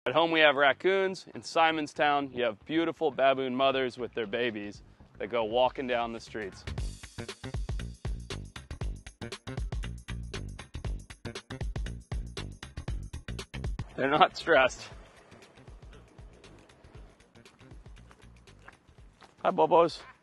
At home we have raccoons. In Simonstown, you have beautiful baboon mothers with their babies that go walking down the streets. They're not stressed. Hi, Bobos.